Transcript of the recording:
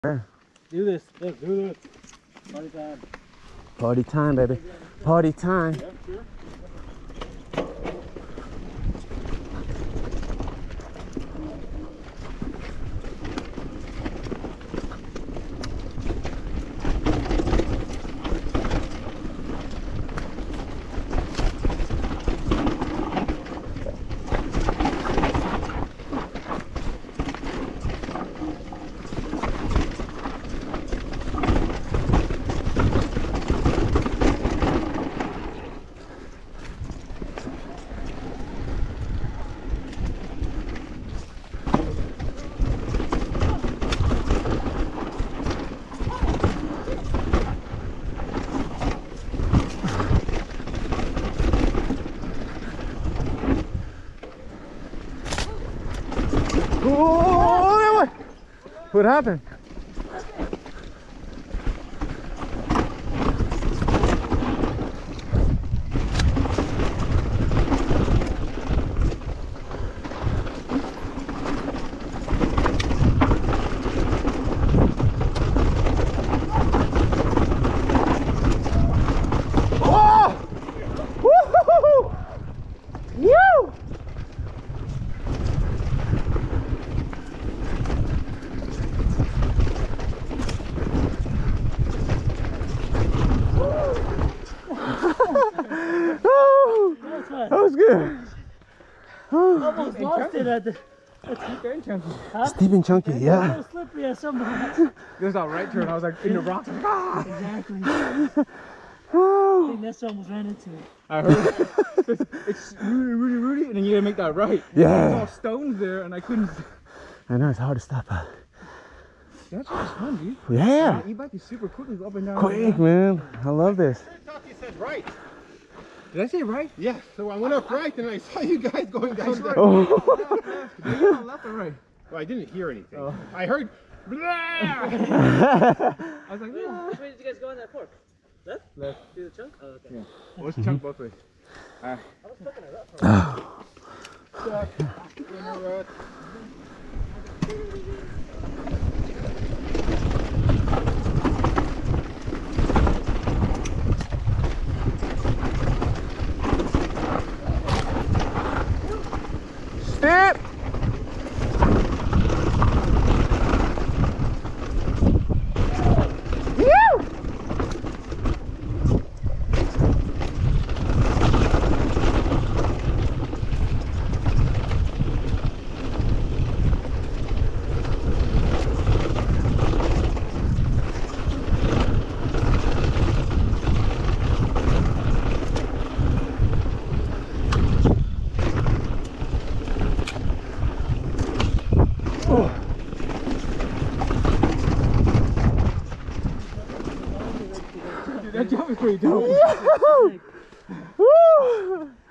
Do this. Let's do this. Party time. Party time, baby. Party time. Yeah, sure. Oh, what happened? Oh! Woo-hoo-hoo-hoo! Woo! Oh, that was good. Almost lost it at the. Steep and chunky, A yeah. little slippery at some point. There's that right turn. I was like in the rocks. Like, ah! Exactly. I Oh, think that's almost ran into it. I heard it's Rudy, and then you gotta make that right. Yeah. There's all stones there, and I couldn't. I know, it's hard to stop. That's just fun, dude. Yeah, E-bike is super quick. It's up and down. quick, man. I love this. I thought you said right. Did I say right? Yeah, so I went up right and I saw you guys going down. Right. Oh. Did you go left or right? Well, I didn't hear anything. Oh. I heard. Blah! I was like, yeah. Which way did you guys go on that fork? Left? Left. Through the chunk? Oh, okay. Yeah. Well, let's chunk both ways. I was cooking it up. For Step. Dude, that jump is pretty dope. Woo!